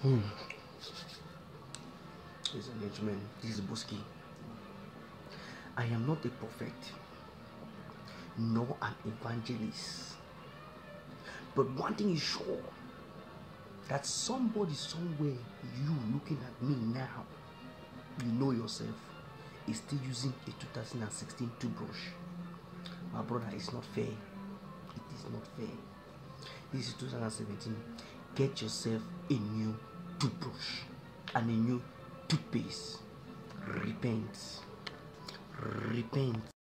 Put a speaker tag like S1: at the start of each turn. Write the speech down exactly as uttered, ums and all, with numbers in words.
S1: Hmm. Ladies and gentlemen, this is Boski. I am not a prophet, nor an evangelist. But one thing is sure, that somebody somewhere, you looking at me now, you know yourself, is still using a two thousand sixteen toothbrush. My brother, it's not fair. It is not fair. This is two thousand seventeen. Get yourself a new toothbrush and a new toothpaste. Repent. Repent.